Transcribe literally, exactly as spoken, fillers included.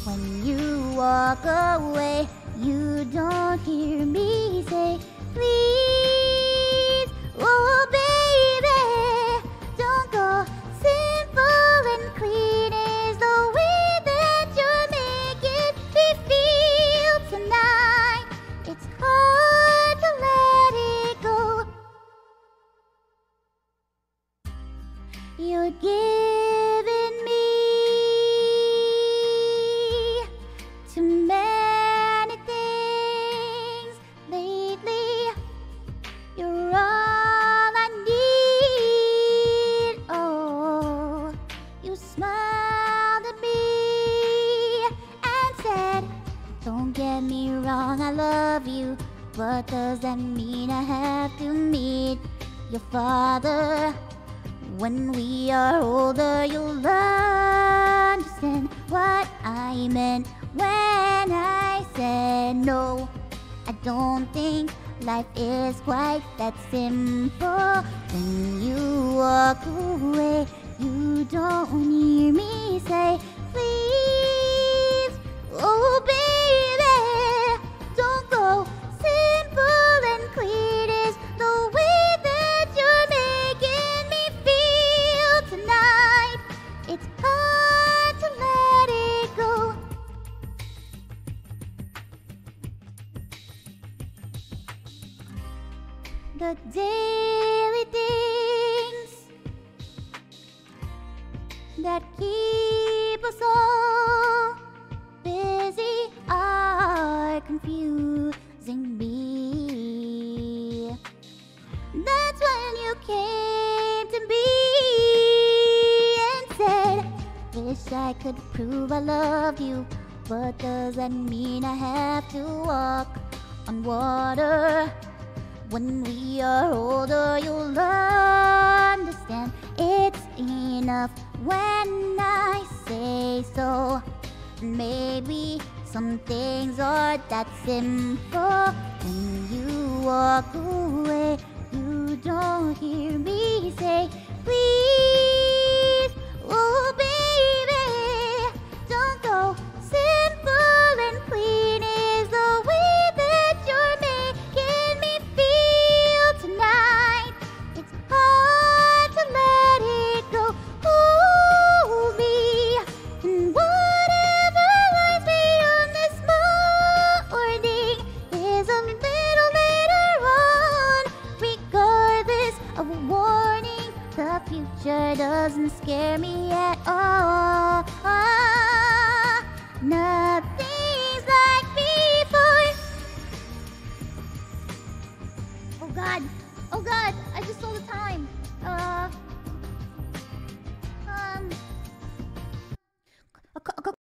When you walk away, you don't hear me say, please, oh baby, don't go. Simple and clean is the way that you're making me feel tonight. It's hard to let it go. You're giving me too many things lately. You're all I need. Oh, you smiled at me and said, don't get me wrong, I love you. What does that mean? I have to meet your father. When we are older, you'll understand what I meant when I said no. I don't think life is quite that simple. When you walk away, you don't hear me say, please, oh baby, don't go. Simple and clean is the way that you're making me feel tonight. It's hard to let it go. The daily things that keep us all busy are confusing me. That's when you came to me and said, wish I could prove I loved you. What does that mean? I have to walk on water. When we are older, you'll understand. It's enough when I say so. Maybe some things are that simple. When you walk away, you don't hear me say, please, oh baby, don't go. Simple and clean is the way that you're making me feel tonight. It's hard to let it go. Hold me, and whatever lies beyond this morning is a little later on. Regardless of a warning, the future doesn't scare me at all. Ah, nothing's like before. Oh God, oh God, I just saw the time. Uh.